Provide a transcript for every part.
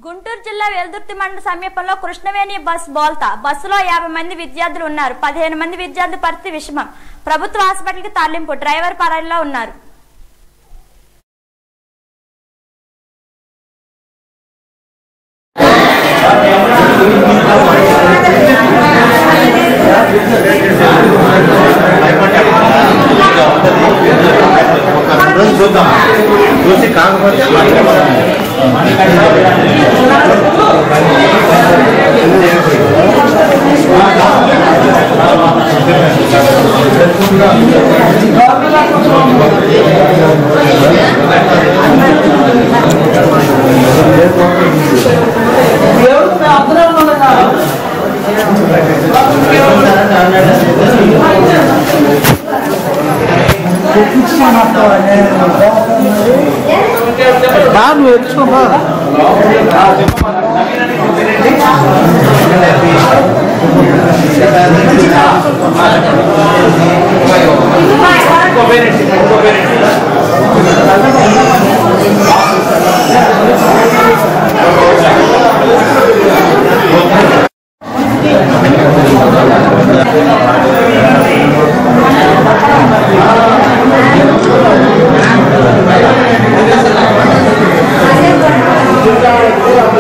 గుంటూరు జిల్లా వెల్దుర్తి మండల సమీపంలో కృష్ణవేణి బస్ బోల్తా బస్సులో 50 మంది విద్యార్థులు ఉన్నారు. 15 మంది విద్యార్థుల పరిస్థితి విషమం. ప్రభుత్వ హాస్పిటల్కి తరలింపు. డ్రైవర్ పరారీలో ఉన్నారు. చూసి కాకపోతే బాగా తెచ్చుకోమా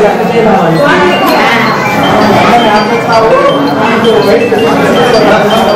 Gracias.